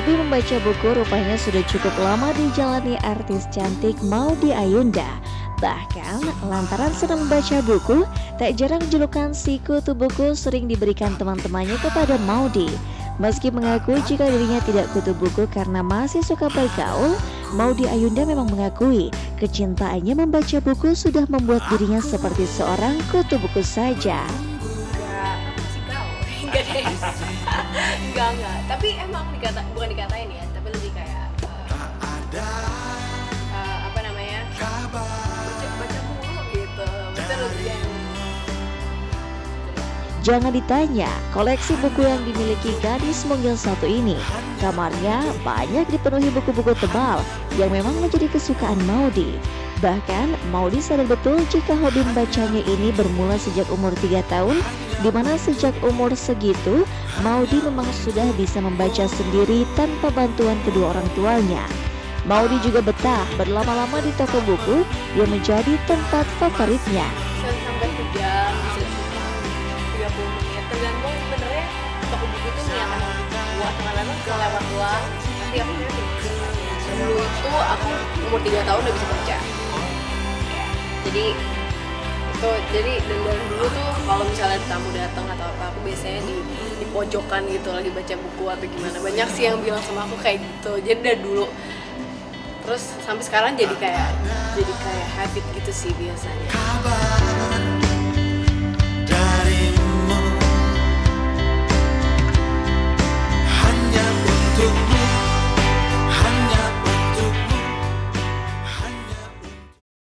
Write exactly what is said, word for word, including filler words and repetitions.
Hobi membaca buku rupanya sudah cukup lama dijalani artis cantik Maudy Ayunda. Bahkan lantaran senang membaca buku, tak jarang julukan si kutu buku sering diberikan teman-temannya kepada Maudy. Meski mengaku jika dirinya tidak kutu buku karena masih suka bergaul, Maudy Ayunda memang mengakui kecintaannya membaca buku sudah membuat dirinya seperti seorang kutu buku saja. Enggak deh, enggak enggak. Tapi emang dikata, bukan dikatain ya, tapi lebih kayak uh, uh, apa namanya? Baca baca mulu gitu, baca lebih yang. Jangan ditanya, koleksi buku yang dimiliki gadis mungil satu ini. Kamarnya banyak dipenuhi buku-buku tebal yang memang menjadi kesukaan Maudy. Bahkan Maudy sadar betul jika hobi membacanya ini bermula sejak umur tiga tahun, di mana sejak umur segitu Maudy memang sudah bisa membaca sendiri tanpa bantuan kedua orang tuanya. Maudy juga betah berlama-lama di toko buku yang menjadi tempat favoritnya. Bisa sampai sejam, bisa tiga puluh menit, tergantung sebenarnya toko buku itu niatan buat kadang-kadang cuma lewat doang, nanti aku lihat dulu itu aku umur tiga tahun udah bisa baca. Jadi itu jadi dan dari dulu tuh kalau misalnya tamu datang atau apa, aku biasanya di, di pojokan gitu lagi baca buku atau gimana. Banyak sih yang bilang sama aku kayak gitu. Jadi dari dulu terus sampai sekarang jadi kayak jadi kayak habit gitu sih biasanya.